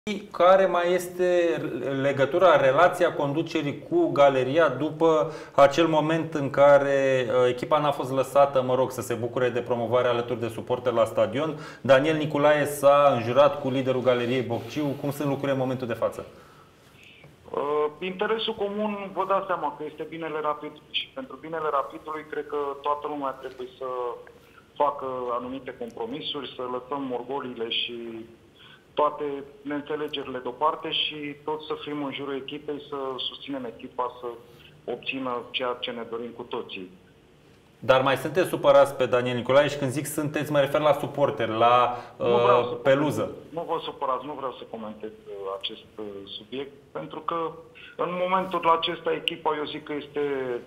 Care mai este legătura, relația conducerii cu galeria după acel moment în care echipa n-a fost lăsată, mă rog, să se bucure de promovare alături de suporteri la stadion? Daniel Niculae s-a înjurat cu liderul galeriei Bocciu. Cum sunt lucrurile în momentul de față? Interesul comun, vă dați seama că este binele Rapidului și pentru binele Rapidului cred că toată lumea trebuie să facă anumite compromisuri, să lăsăm orgoliile și toate neînțelegerile deoparte și tot să fim în jurul echipei, să susținem echipa să obțină ceea ce ne dorim cu toții. Dar mai sunteți supărați pe Daniel Niculae? Și când zic sunteți, mă refer la suporteri, la peluză. Nu vă supărați, nu vreau să comentez acest subiect, pentru că în momentul acesta echipa, eu zic că este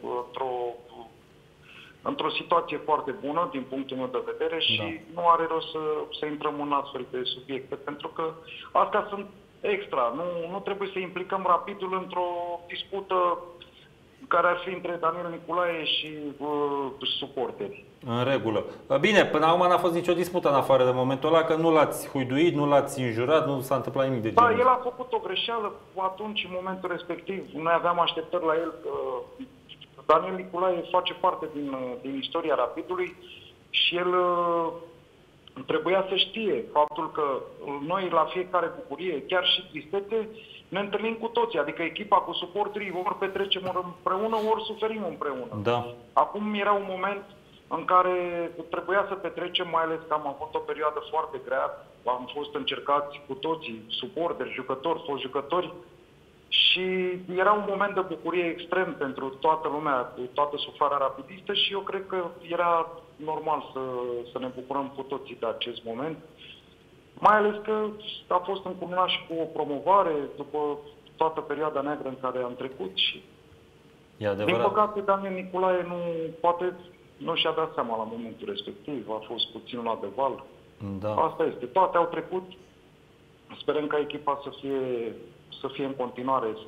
într-o situație foarte bună din punctul meu de vedere și nu are rost să intrăm în astfel de subiecte, pentru că astea sunt extra. Nu trebuie să implicăm Rapidul într-o dispută care ar fi între Daniel Niculae și suporteri. În regulă. Bine, până acum n-a fost nicio dispută în afară de momentul ăla, că nu l-ați huiduit, nu l-ați înjurat, nu s-a întâmplat nimic de genul. Da, el a făcut o greșeală atunci, în momentul respectiv. Noi aveam așteptări la el. Daniel Niculae face parte din istoria Rapidului și el trebuia să știe faptul că noi la fiecare bucurie, chiar și tristețe, ne întâlnim cu toții. Adică echipa cu suporterii ori petrecem împreună, ori suferim împreună. Da. Acum era un moment în care trebuia să petrecem, mai ales că am avut o perioadă foarte grea. Am fost încercați cu toții, suporteri, jucători, fost jucători. Și era un moment de bucurie extrem pentru toată lumea, toată suflarea rapidistă și eu cred că era normal să ne bucurăm cu toții de acest moment. Mai ales că a fost încununat și cu o promovare după toată perioada neagră în care am trecut și din păcate Daniel Niculae poate nu și-a dat seama la momentul respectiv, a fost puțin la de val. Da. Asta este. Toate au trecut. Sperăm ca echipa să fie în continuare, să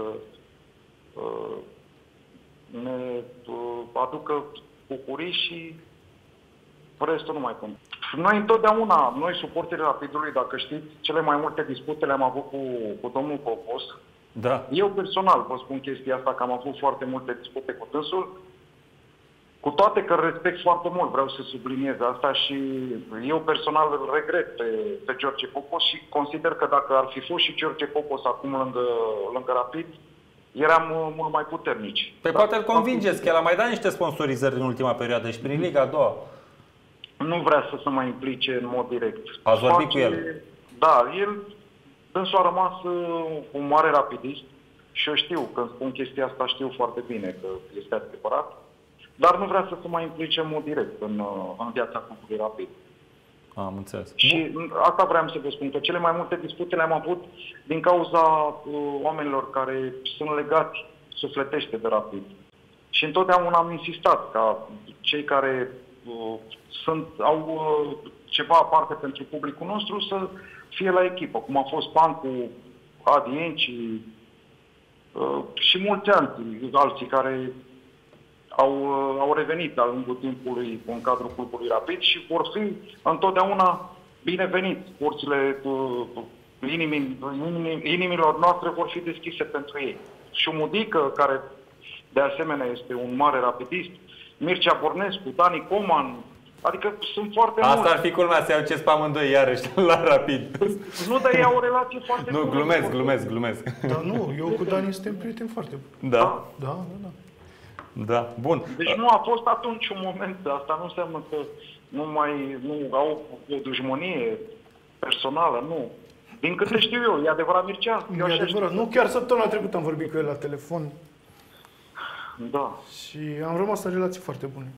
ne aducă bucurii și restul nu mai contează. Noi întotdeauna, noi suporterii Rapidului, dacă știți, cele mai multe dispute le-am avut cu domnul Popos. Da. Eu personal vă spun chestia asta, că am avut foarte multe dispute cu dânsul, cu toate că respect foarte mult, vreau să subliniez asta și eu personal îl regret pe George Popos și consider că dacă ar fi fost și George Popos acum lângă Rapid, eram mult mai puternici. Păi poate îl convingeți, că el a mai dat niște sponsorizări în ultima perioadă și prin Liga a doua. Nu vrea să se mai implice în mod direct. Ați vorbit cu el? Da, dânsul a rămas un mare rapidist și eu știu, când spun chestia asta, știu foarte bine că este adevărat. Dar nu vrea să se mai implice în mod direct în viața clubului Rapid. Am înțeles. Și asta vreau să vă spun, că cele mai multe dispute le-am avut din cauza oamenilor care sunt legați sufletește de Rapid. Și întotdeauna am insistat ca cei care au ceva aparte pentru publicul nostru să fie la echipă, cum a fost Pancu, Adi Enci și mulți alții care au revenit de-a lungul timpului în cadrul clubului Rapid și vor fi întotdeauna bineveniți. Porțile inimilor noastre vor fi deschise pentru ei. Și Mudică, care de asemenea este un mare rapidist, Mircea Bornescu, Dani Coman, adică sunt foarte mulți. Asta ar fi culmea, să iau pe amândoi iarăși la Rapid. Nu, dar ei au o relație foarte bună. Nu, glumesc. Dar nu, eu cu Dani suntem prieteni foarte buni. Da. Da. Bun. Deci nu a fost atunci un moment. Asta nu înseamnă că nu au o dușmănie personală, nu. Din câte știu eu, e adevărat, Mircea? E adevărat. Nu, chiar săptămâna trecută am vorbit cu el la telefon. Da. Și am rămas în relații foarte bune.